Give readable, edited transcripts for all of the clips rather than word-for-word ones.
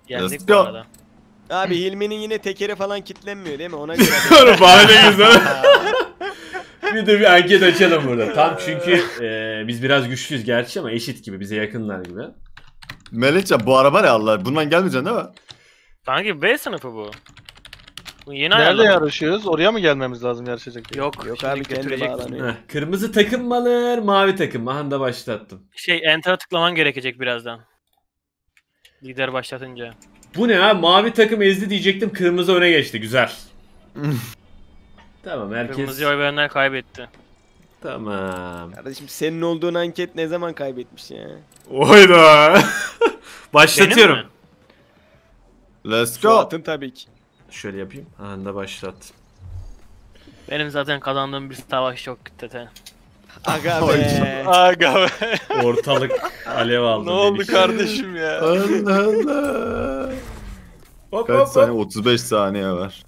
Geldik bu arada. Abi Hilmi'nin yine tekeri falan kilitlenmiyor değil mi? Ona göre. Bahane güzel. Bir de bir anket açalım burada. Tam çünkü biz biraz güçlüyüz gerçi ama eşit gibi, bize yakınlar gibi. Melihcan bu araba ne Allah? Bundan gelmeyeceksin değil mi? Sanki B sınıfı bu. Bu yeni Nerede ayarladım. yarışıyoruz? Oraya mı gelmemiz lazım yarışacak diye? Yok Yok şimdi abi kendi götürecek. bağlanıyor. Heh, kırmızı takım mı alır, mavi takım mı? Aha da başlattım. Enter'a tıklaman gerekecek birazdan. Lider başlatınca. Bu ne ha? Mavi takım ezdi diyecektim, kırmızı öne geçti. Güzel. Tamam herkes... Kırmızı oy verenler kaybetti. Tamam. Kardeşim senin olduğun anket ne zaman kaybetmiş ya? Oyda. Başlatıyorum. Benim mi? Let's go. Suat'ın tabii ki. Şöyle yapayım. Aha da başlat. Benim zaten kazandığım bir savaş yok Tete. Aga be. Aga be. Ortalık alev aldı. Ne oldu demiş. kardeşim ya? Allah Allah. Hop Kaç hop saniye? hop. 35 saniye var.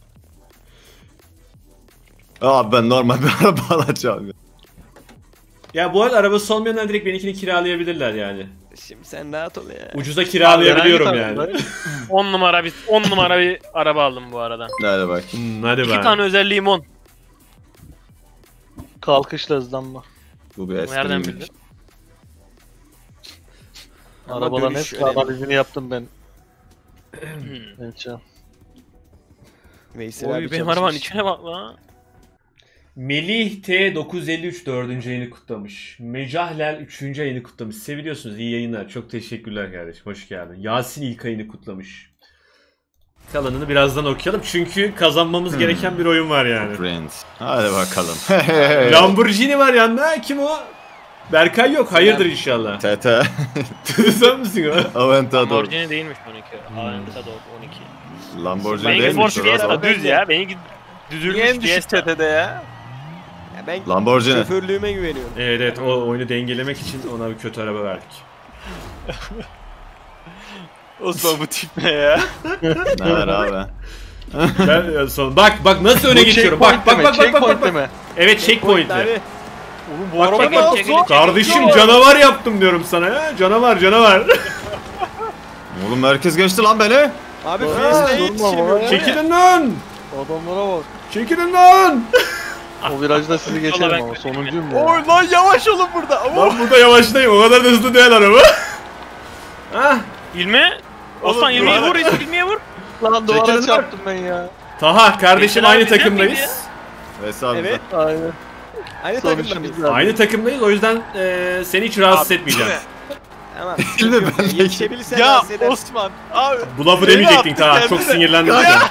Abi ben normal bir araba alacağım ya. Ya bu arada arabası olmayanlar direkt benimkini kiralayabilirler yani. Şimdi sen rahat ol ya. Ucuza kiralayabiliyorum Abi, yani. 10 numara bir araba aldım bu arada. Hadi bak. Hadi 2 ben. tane özelliğim 10. Kalkışla hızlanma. Bu bir Nereden espriymiş. bildin? Ama Arabaların dönüş hepsi önemli. analizini yaptım ben. Evet ya. Veysel Oy abi benim arabanın çalışmış. içine bak lan. Melih T 953 4. ayını kutlamış. Mecahlel 3. ayını kutlamış. Seviliyorsunuz. İyi yayınlar. Çok teşekkürler kardeşim. Hoş geldin. Yasin ilk ayını kutlamış. Kalanını birazdan okuyalım. Çünkü kazanmamız gereken bir oyun var yani. Friends. Hadi bakalım. Lamborghini var yanında. Kim o? Berkay yok. Hayırdır inşallah. Tete. Sen misin o? Aventador. Lamborghini değilmiş 12. Aventador 12. Lamborghini Benimki değil mi? Ford Fiesta düz ya. Benimki Niye düzülmüş en düşük Fiesta. çetede ya? Ya ben Lamborghini. şoförlüğüme güveniyorum. Evet evet, o oyunu dengelemek için ona bir kötü araba verdik. Osman bu tip ne ya? Ne var abi? Ben son bak nasıl öne Bu geçiyorum. checkpoint Bak. checkpoint deme. Evet checkpoint'le. Abi Oğlum bu Bak, araba bak, ne bak, olsun? Kardeşim canavar yaptım diyorum sana ya. Canavar. Oğlum herkes geçti lan beni. abi Aa, Fiesta'ya durma yetişirim baba. ya. Çekilin lan. Adamlara bak. Çekilin lan. O virajda sizi geçerim ben ama kötüyüm sonuncuyum ya. Oy lan yavaş olun burada. Lan burada yavaşlayayım. O kadar da hızlı değil araba. Hah. İlmi. Osman Oğlum, 20'ye dur. vur, 20'ye vur. Lan duvara Çekilin lan. çarptım ben ya. Taha kardeşim Veysel abi aynı bizden takımdayız. miydi Veysel abi. Evet. Aynen. Aynı Sonuç takımda mıyız? güzel. Aynı takımdayız, o yüzden seni hiç rahatsız etmeyeceğim. Tamam. Değil mi? Ben de- Yetişebilirsen Ya rahatsız edersin. Osman abi. Bu lafı Beni demeyecektin attı Taha, çok kendine. sinirlendim.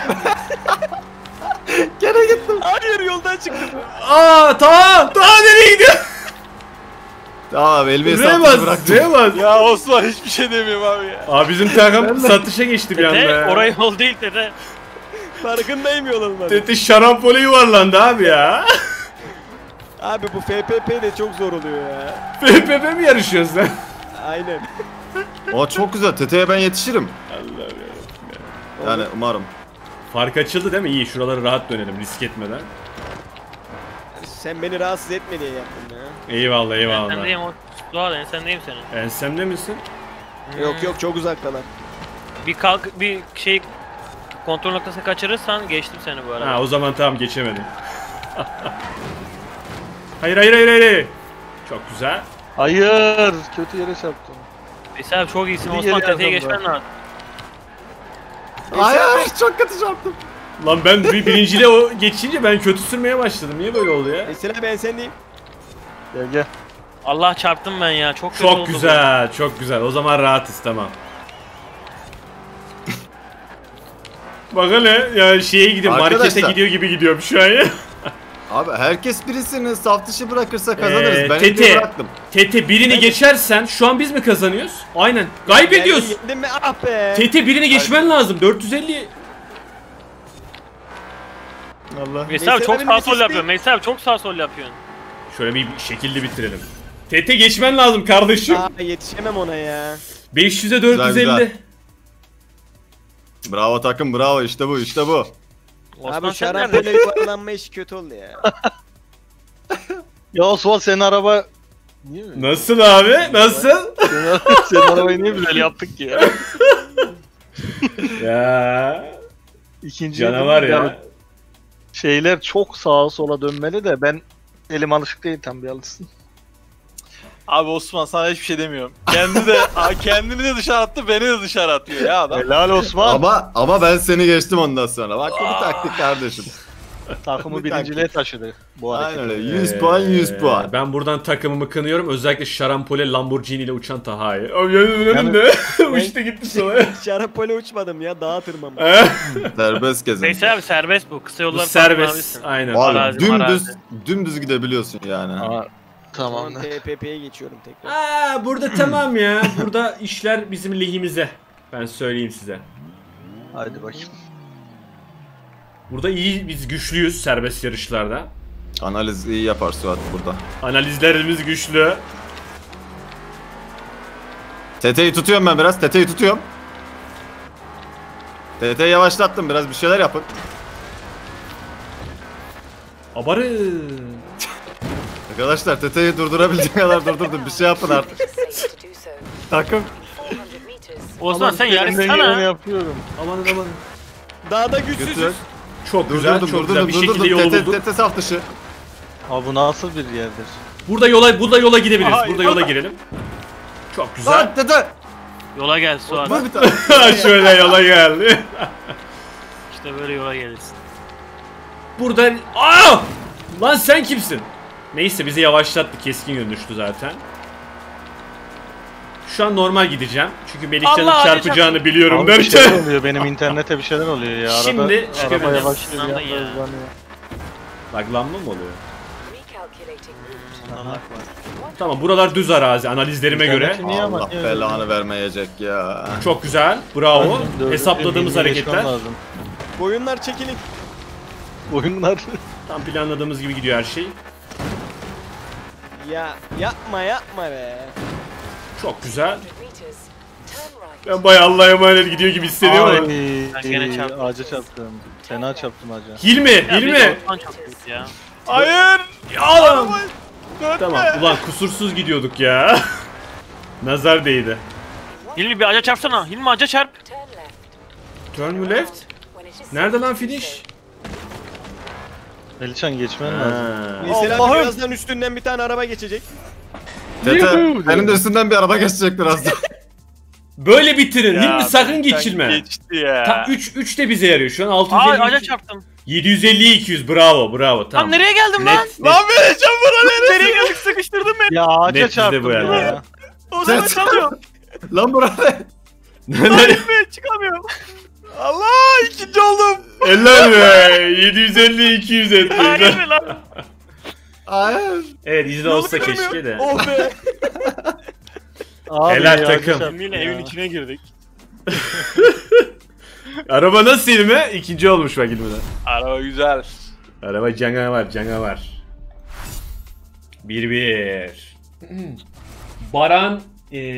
Gene gittim. Hayır yoldan çıktım. Taha nereye gidiyor? Tamam elimi R'ye hesaplı bas, bıraktım. R'ye bas. Ya Osman hiçbir şey demiyorum abi ya. Abi bizim takım satışa geçti bir anda Tete ya. orayı yol değil Tete. Farkındayım yol olmadı. Tete şarampole yuvarlandı abi ya. Abi bu FPP de çok zor oluyor ya. FPP mi yarışıyorsun sen? Aynen. Aa çok güzel. Tete'ye ben yetişirim. Allah'ım ya. Yani umarım. Fark açıldı değil mi? İyi, şuraları rahat dönelim risk etmeden. Sen beni rahatsız etme diye yaptın ya. Eyvallah Sen eyvallah. deyim o. Doğal sen deyim senin. Ensemde misin? Yok çok uzaktalar. Bir kalk bir şey kontrol noktasını kaçırırsan geçtim seni bu arada. Ha o zaman tamam, geçemedim. Hayır. Çok güzel. Hayır. Kötü yere çarptım. Veysel abi çok iyisin. Bir Osman geri Tete'ye yazdım geçmen lazım. Hayır çok kötü çarptım. Lan ben birinciyle o geçince ben kötü sürmeye başladım. Niye böyle oldu ya? Mesela ben sen diyeyim. Gel. Allah çarptım ben ya. Çok kötü oldu Çok bu. güzel, çok güzel. O zaman rahatız, tamam. Bak hele ya, şeye gidiyor, markete Arkadaşlar. gidiyor gibi gidiyorum şu an ya. Abi herkes birisini saf dışı bırakırsa kazanırız. Ben Tete. elimi bıraktım. Tete birini geçersen şu an biz mi kazanıyoruz? Aynen. Kaybediyoruz. Yendim mi? Ah be. Tete birini geçmen lazım. 450. Allah. Veysel abi çok Veysel sağ abinin sol bitişti. yapıyorsun. Veysel abi çok sağ sol yapıyorsun. Şöyle bir şekilde bitirelim. Tete geçmen lazım kardeşim. Aa, yetişemem ona ya. 500'e 450. Güzel. Bravo takım, bravo, işte bu. Osman Abi sen şarampole nerede? yuvarlanma işi kötü oldu ya. Ya Osman senin araba... Niye mi? Nasıl abi? Nasıl? Senin arabayı niye güzel yaptık ki ya? Ya İkinci canavar ya. Şeyler çok sağa sola dönmeli de ben elim alışık değil tam bir alışsın. Abi Osman sana hiçbir şey demiyorum. Kendini de dışarı attı, beni de dışarı atıyor ya adam. Helal Osman. Ama ben seni geçtim ondan sonra. Bak bu bir taktik kardeşim. Takımı bir birinciliğe taşıdı bu hareket. Aynen öyle. 100 puan 100 puan. Ben buradan takımımı kınıyorum. Özellikle Şarampole Lamborghini ile uçan Taha'yı. Önümde. Uçtu gitti sonra. Şarapole uçmadım ya, dağa tırmandım. Serbest gezin. Veysel abi serbest bu. Kısa Bu yollar serbest. Aynen. Abi Arazi, dümdüz gidebiliyorsun yani. Aa, Tamam. tamam. TPP'ye geçiyorum tekrar. Burada tamam ya. Burada işler bizim lehimize. Ben söyleyeyim size. Hadi bakayım. Burada iyi, biz güçlüyüz serbest yarışlarda. Analiz iyi yapar Suat burada. Analizlerimiz güçlü. TT'yi tutuyorum ben biraz. TT'yi tutuyorum. TT'yi yavaşlattım biraz, bir şeyler yapın. Abarı. Arkadaşlar TT'yi durdurabildiğin kadar durdurdum. Bir şey yapın artık. Takım. Osman sen Elimden geleni yarışsana. yapıyorum. Aman aman. Dağda Götür. güçsüzüz. Çok güzel, çok güzel bir şekilde yolu bulduk. TT saf dışı. Abi bu nasıl bir yerdir? Burada yola gidebiliriz. Burada yola girelim. Çok güzel. Lan TT. Yola gel Suat. Vur bir tane. Şöyle yola geldi. İşte böyle yola gelirsin. Burada... Aa! Lan sen kimsin? Neyse bizi yavaşlattı. Keskin yön düştü zaten. Şu an normal gideceğim. Çünkü Melihcan'ın Allah, çarpacağını biliyorum Abi bir derken. şeyler oluyor, benim internete bir şeyler oluyor ya. Arada, Şimdi araba çıkabiliriz. yavaşlıyor Sınavda ya. ya. hızlanıyor. Laglanma mı oluyor? Tamam, buralar düz arazi analizlerime göre. İnterneti niye ama? Allah Niye öyle? belanı vermeyecek ya. Çok güzel. Bravo. Dördüncü Hesapladığımız birliğe geçmem hareketler. lazım. Boyunlar çekilin. Oyunlar. Tam planladığımız gibi gidiyor her şey. Ya yapma be. Çok güzel. Ben bayağı Allah'a emanet gidiyor gibi hissediyorum. Ben gene çarptım. Ağaca çarptım. Fena çarptım ağaca. Hilmi, Ya bir Hilmi. de Osman çok kötü ya. Hayır! Oğlum. Tamam, ulan kusursuz gidiyorduk ya. Nazar değdi. Hilmi bir ağaca çarpsana. Hilmi ağaca çarp. Turn mu left? Nerede lan finish? Melihcan geçmen lazım. Mesela Allah'ım. birazdan üstünden bir tane araba geçecek. TT benim de üstünden bir araba geçecek birazdan. Böyle bitirin. Ya, Hilmi sakın sen geçirme. Geçti ya. Tam 3 de bize yarıyor. Şu an Aa 650 ağaca çarptım. 750 200 bravo Lan tamam. nereye geldim lan? Net, Lan vereceğim buna nereye geldik, sıkıştırdın beni. Ya ağaca Net bizde çarptım bu yani. ya. O zaman çalıyorum. Lan burada. Ben çıkamıyorum. Allah, ikinci oldum. Eller be 750 200 etti. Hayır mi lan? Hayır. Evet izle olsa keşke de. Oh be. Abi Helal ya, takım. ağaca çarptım Hilmi'yle ya. evin içine girdik. Araba nasıl Hilmi? İkinci olmuş bak Hilmi'den. Araba güzel. Araba canavar. 1-1. Baran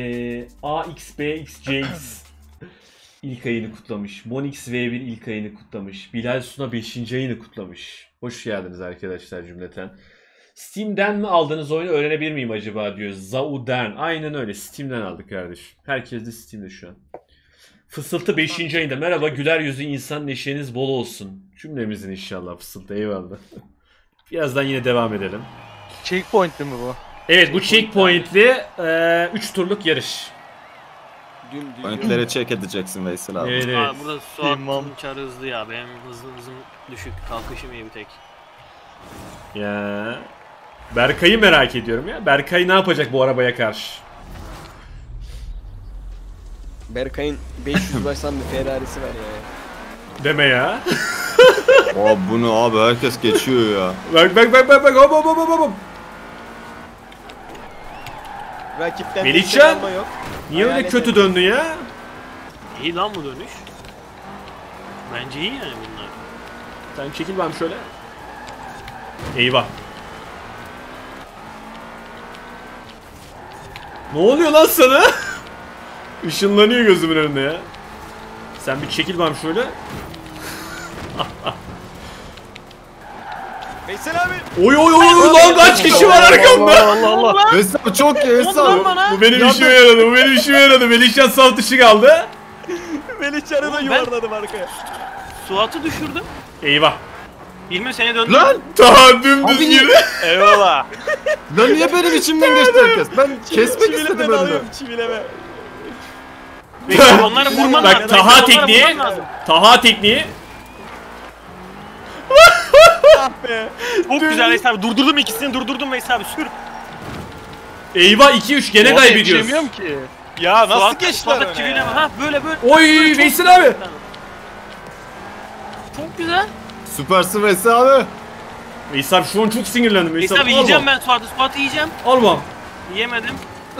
AXBXJX ilk ayını kutlamış. Monix V1 ilk ayını kutlamış. Bilal Suna 5. ayını kutlamış. Hoş geldiniz arkadaşlar cümleten. Steam'den mi aldığınız oyunu öğrenebilir miyim acaba diyor. Zaudern. Aynen öyle. Steam'den aldık kardeşim. Herkes de Steam'de şu an. Fısıltı 5. ayında. Merhaba güler yüzlü insan, neşeniz bol olsun. Cümlemizin inşallah Fısıltı. Eyvallah. Birazdan yine devam edelim. Checkpoint değil mi bu? Evet bu checkpoint'li 3 turluk yarış. Pointleri check edeceksin Veysel abi. Evet evet. Aa, burada İmam. Suat'ın çarı hızlı ya. Benim hızım düşük. Kalkışım iyi bir tek. Ya. Berkay'ı merak ediyorum ya. Berkay ne yapacak bu arabaya karşı? Berkay'ın 500 basan bir Ferrari'si var ya. Deme ya. Abi bunu abi herkes geçiyor ya. Bak hop. Rakipten Melihcan! destek alma yok. Niye öyle Hayalet kötü et. döndün ya? İyi lan bu dönüş. Bence iyi yani bunlar. Sen çekil ben şöyle. Eyvah. Ne oluyor lan sana? Işınlanıyor gözümün önünde ya. Sen bir çekil ben şöyle. Veysel abi. Oy lan kaç kişi var arkamda? Allah Allah. Veysel abi çok iyi Veysel Ondan abi. bana. Bu benim işime yaradı. Melihcan saf dışı kaldı. Melihcan'ı da Ben- yuvarladım arkaya. Suat'ı düşürdüm. Eyvah. Hilmi seni döndü. Lan! Daha dümdüz Abi- gibi. Eyvallah. Lan niye benim içimden geçti herkes? Ben kesmek Çivileme istedim önünü. dalıyorum çivileme. Peki, onları vurman lazım. Bak Taha Onları tekniği. vurman lazım. Taha tekniği. Ah be. Çok güzel Veys abi. Durdurdum ikisini durdurdum Veys abi. Sür. Eyvah 2-3 gene Suat'a kaybediyoruz. yetişemiyorum ki. Ya nasıl Suat- geçtiler Suat'a öne çivileme. ya? Ha böyle böyle. Oy Böyle çok Veysel güzel. abi. Çok güzel. Süpersin Veysel abi. Veysel abi şu an çok sinirlendim. Veys Veysel abi yiyeceğim ben Suat'ı. Suat'ı yiyeceğim. Almam. Yiyemedim.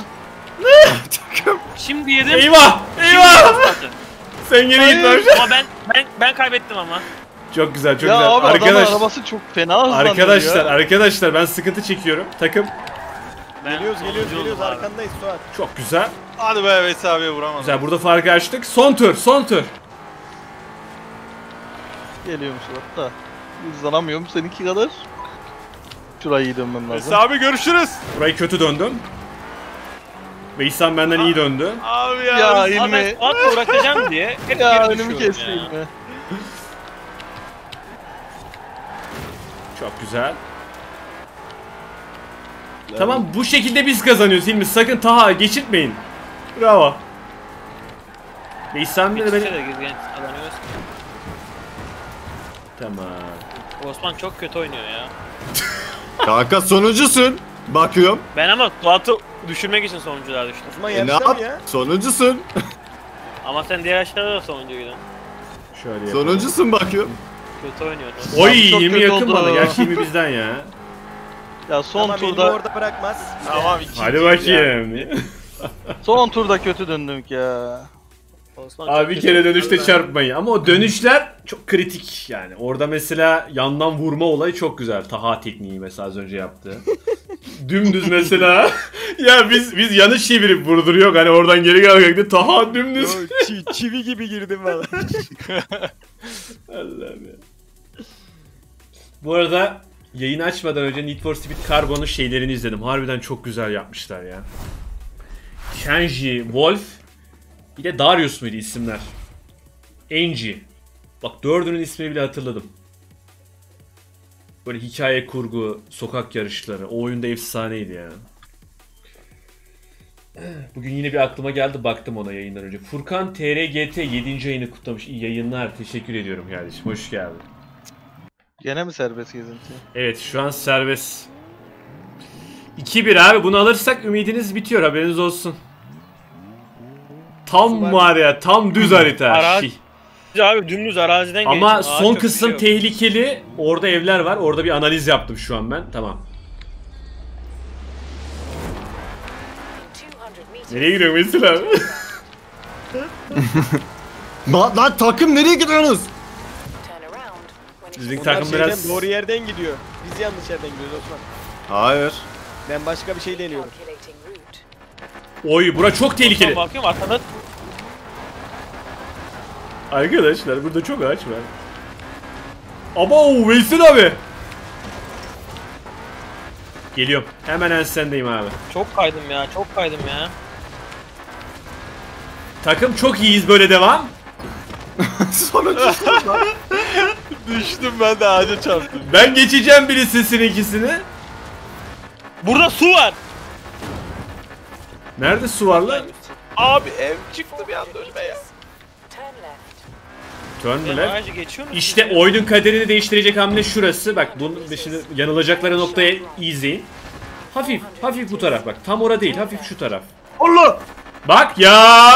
Şimdi yedim. Eyvah. Şimdi Eyvah. Suat'ı. Sen geri git lan. Ama ben kaybettim ama. Çok güzel çok Ya güzel. abi adamın Arkadaş, arabası çok fena hızlanıyor arkadaşlar ben sıkıntı çekiyorum. Takım Ben Geliyoruz sonuncu oldum abi. arkandayız Suat. çok güzel. Hadi be Veysel abiye vuramadım. Güzel burada farkı açtık. Son tur. Geliyorum Suat da. Hızlanamıyorum seninki kadar. Şurayı iyi dönmem lazım. Veysel abi görüşürüz. Burayı kötü döndüm. Veysel benden iyi döndü. Abi ya. Ya Abi ben Hilmi. Suat'la uğraşacağım diye hep Ya geri önümü düşüyorum kesti ya. Hilmi. Çok güzel. Tamam bu şekilde biz kazanıyoruz Hilmi. Sakın Taha geçirtmeyin. Bravo. Veysel de İkisi beni... de gezegen kazanıyoruz. Tamam. Osman çok kötü oynuyor ya. Kanka sonuncusun. Bakıyorum. Ben ama Suat'ı düşürmek için sonuncular düştüm. Osman Ne yarışta yap? mı ya? Sonuncusun. Ama sen diğer yaşlarda da sonuncuydun. Şöyle yapalım. Sonuncusun bakıyorum. Kötü oynuyorsun. Oy Abi çok 20 kötü yakın oldu. bana. Gerçi 20 bizden ya. Ya son Tamam Hilmi turda orada bırakmaz. Tamam ikinci. Hadi bakayım. son turda kötü döndük ya. Osman Abi çok bir kötü kere oynuyor. dönüşte çarpmayın. Ama o dönüşler çok kritik yani. Orada mesela yandan vurma olayı çok güzel. Taha tekniği mesela az önce yaptı. Dümdüz mesela. Ya biz yanlış çevirip vurduruyor. Hani oradan geri gelmekte Taha dümdüz. Yo, çivi gibi girdim valla. Allah'ım ya. Bu arada yayını açmadan önce Need for Speed Carbon'un şeylerini izledim. Harbiden çok güzel yapmışlar ya. Kenji, Wolf, bir de Darius muydu isimler? Angie. Bak dördünün ismini bile hatırladım. Böyle hikaye kurgu, sokak yarışları. O oyunda efsaneydi ya. Bugün yine bir aklıma geldi, baktım ona yayından önce. Furkan TRGT 7. ayını kutlamış. İyi yayınlar. Teşekkür ediyorum kardeşim. Hoş geldin. Gene mi serbest gezinti? Evet şu an serbest. 2-1 abi, bunu alırsak ümidiniz bitiyor, haberiniz olsun. Tam var ya, tam düz harita. Arazi- Abi dümdüz araziden Ama geçtim. Ağaç son yok, kısım bir şey yok. tehlikeli. Orada evler var. Orada bir analiz yaptım şu an ben. Tamam. Nereye gidiyor mesela abi? Lan takım nereye gidiyorsunuz? Bizim Bunlar takım şeyden, biraz... doğru yerden gidiyor. Biz yanlış yerden gidiyoruz Osman. Hayır. Ben başka bir şey deniyorum. Oy bura çok tehlikeli. Osman bakıyorum arkada. Arkadaşlar burada çok ağaç var. Abo Veysel abi. Geliyorum. Hemen ensendeyim abi. Çok kaydım ya, çok kaydım ya. Takım çok iyiyiz, böyle devam. Sonuncusun lan. Düştüm ben de ağaca çarptım. Ben geçeceğim birisinin ikisini. Burada su var. Nerede su var lan? Abi ev çıktı bir anda önüme ya. Turn Ben mı lan? ağacı geçiyor musun? İşte oyunun kaderini değiştirecek hamle şurası. Bak bunun şimdi yanılacakları noktaya izleyin. Hafif, hafif bu taraf bak. Tam ora değil, hafif şu taraf. Allah! Bak ya!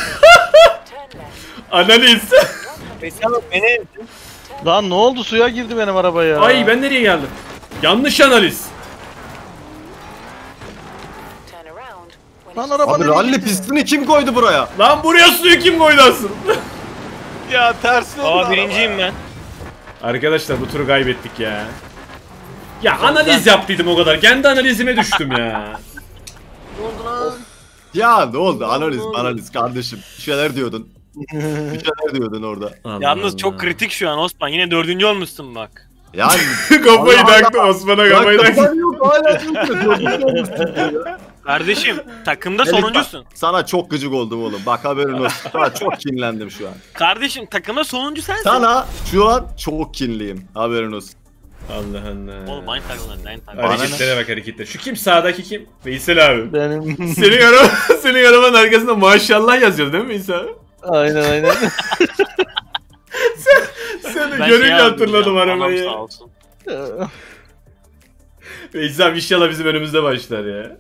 Analiz. Veysel abi beni Lan ne oldu, suya girdi benim araba ya. Ay ben nereye geldim? Yanlış analiz. Lan araba Abi nereye ralli gitti? pistini kim koydu buraya? Lan buraya suyu kim koydu asıl? Ya tersine oldu Aa birinciyim ben. Arkadaşlar bu turu kaybettik ya. Ya analiz yaptıydım o kadar. Kendi analizime düştüm ya. Ya ne oldu? Analiz kardeşim. Bir şeyler diyordun. Bir şeyler diyordun orada. Yalnız çok kritik şu an Osman. Yine 4. olmuşsun bak. Yani Kafayı Allah taktı Allah. Osman'a, kafayı taktı. kafan yok hala diyorsun. Kardeşim takımda Melih bak, sonuncusun. Sana çok gıcık oldum oğlum. Bak haberin olsun. Sana çok kinlendim şu an. Kardeşim takımda sonuncu sensin. Sana şu an çok kinliyim. Haberin olsun. Allah Allah. Oğlum aynı takımda aynı takımda. Bana Hareketlere bak hareketlere. Şu kim sağdaki kim? Veysel abi. Benim. Senin arabanın arkasında maşallah yazıyor değil mi Veysel abi? Aynen. Seni Ben gönülle şey aldım hatırladım ya, arabayı. anam sağ olsun. Veysel abi inşallah bizim önümüzde başlar ya.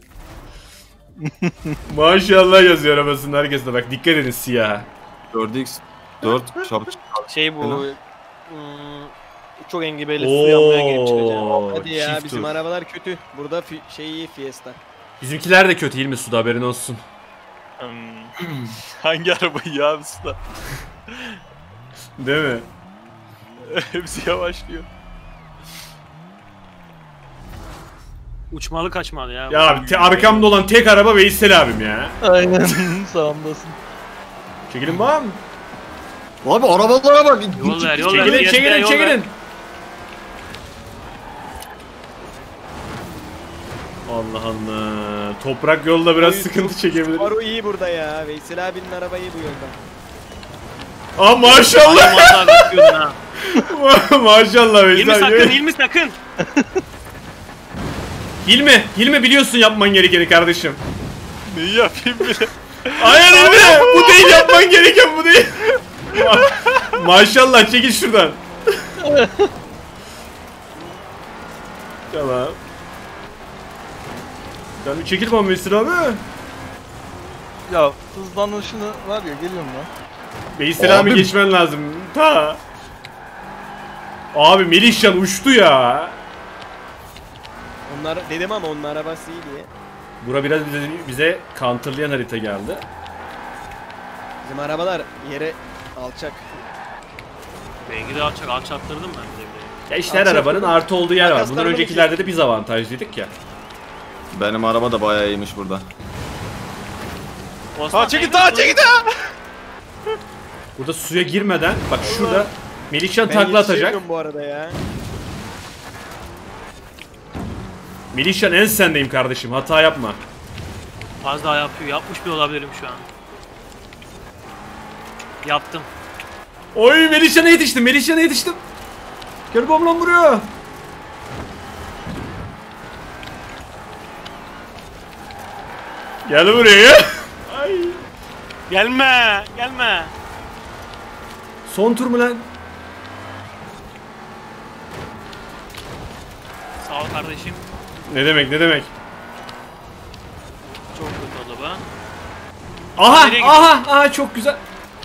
Maşallah yazıyor arabasının arkasında. Bak dikkat edin siyah. 4x 4 çabuk. Şey bu... Helal. Çok engebeli su yanmaya gelip çıkacağım. Oo, Hadi ya çift bizim tur. arabalar kötü. Burada şey iyi Fiesta. Bizimkiler de kötü değil mi suda haberin olsun. Hangi arabayı ya usta? Değil mi? Hepsi yavaşlıyor. Uçmalı kaçmalı ya. Ya abi, arkamda olan tek araba Veysel abim ya. Aynen. Sağımdasın. Çekilin bak. Abi arabalara bak. Yol ver yol ver. Çekilin Fiesta'ya çekilin yol ver. çekilin. Allah Allah. Toprak yolda biraz sıkıntı çekebilir. Subaru iyi burada ya. Veysel abinin araba iyi bu yolda. Aa maşallah. Ay, vallahi bakıyordun ha. Maşallah İlmi Veysel. sakın, İlmi sakın. Hilmi biliyorsun yapman gerekeni kardeşim. Neyi yapayım bile? Hayır Hilmi. Bu değil yapman gereken bu değil. Maşallah çekil şuradan. Tamam. Sen bir çekil bana Veysel abi. Ya hızlanışını var ya geliyorum lan. Veysel abi geçmen lazım. Ta. Abi Melihcan uçtu ya. Onlar dedim ama onun arabası iyi diye. Bura biraz bize counterlayan harita geldi. Bizim arabalar yere alçak. Bengi de alçattırdım ben bir de. Ya işte her arabanın artı olduğu yer var. Bundan Makaslarını öncekilerde de biz avantajlıydık ya. Benim araba da bayağı iyiymiş burada. Ha çekil daha çekil daha! Burada suya girmeden bak şurada Melihcan Ben takla atacak. yetişemiyorum bu arada ya. Melihcan en sendeyim kardeşim. Hata yapma. Az daha yapıyor. Yapmış bile olabilirim şu an. Yaptım. Oy Melihcan'a yetiştim. Melihcan'a yetiştim. Gel bomlan vuruyor. Gel buraya. Ay. Gelme. Son tur mu lan? Sağ ol kardeşim. Ne demek? Çok kötü araba. Aha Nereye aha çok güzel.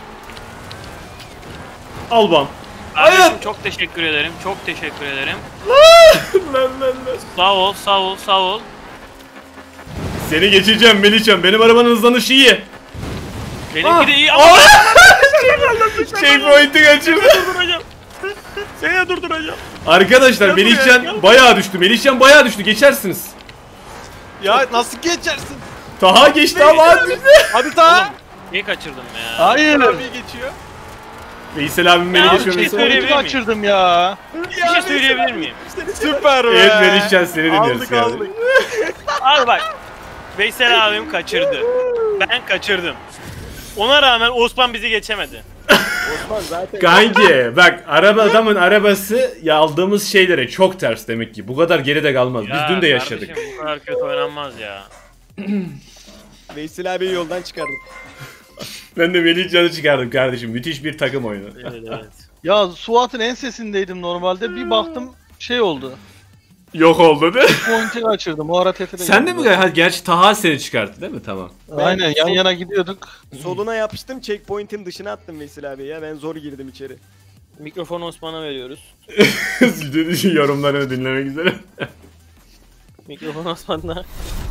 Al bam. Kardeşim Hayır. çok teşekkür ederim. Çok teşekkür ederim. Lan. Sağ ol. Seni geçeceğim Melihcan. Benim arabanın hızlanışı iyi. Benimki de iyi ama Checkpoint'i kaçırdı. durduracağım. Seni durduracağım. Arkadaşlar Gel buraya, Melihcan gel. bayağı düştü. Melihcan bayağı düştü. Geçersiniz. Ya nasıl geçersin? Taha geçti ama hadi. Hadi daha! Oğlum neyi kaçırdım ya? Hayır. Abi geçiyor. Veysel abim beni Ya, geçmemesi. bir şey söyleyeyim. Oyunu kaçırdım ya. Bir şey söyleyebilir miyim? Süper be! Evet Melihcan seni dinliyoruz Aldık kardeşim. aldık. Abi bak. Veysel abim kaçırdı. Ben kaçırdım. Ona rağmen Osman bizi geçemedi. Osman zaten Kanki bak adamın arabası ya aldığımız şeylere çok ters demek ki. Bu kadar geride kalmaz. Biz Ya dün de yaşadık. kardeşim, bu kadar kötü oynanmaz ya. Veysel abiyi yoldan çıkardım. Ben de Melihcan'ı çıkardım kardeşim. Müthiş bir takım oyunu. Evet. Ya Suat'ın ensesindeydim normalde. Bir baktım şey oldu. Yok oldu değil mi? Point'i kaçırdım. O ara tepede. Sen de mi? Ha, gerçi Taha seni çıkarttı değil mi? Tamam. Aynen yan yana gidiyorduk. Soluna yapıştım, checkpoint'in dışına attım Veysel abi ya. Ben zor girdim içeri. Mikrofonu Osman'a veriyoruz. Yorumlarını dinlemek üzere. Mikrofon Osman'da.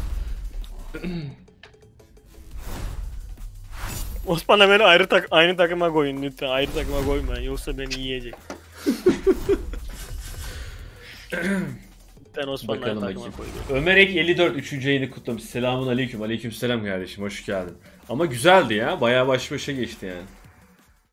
Osman'a beni aynı takıma koyun lütfen. Ayrı takıma koymayın yoksa beni yiyecek. Lütfen Osman'la aynı Bakalım takıma bakayım. koy. Ömer Ek 54 3. yayını kutlamış. Selamun aleyküm. Aleyküm selam kardeşim. Hoş geldin. Ama güzeldi ya. Bayağı baş başa geçti yani.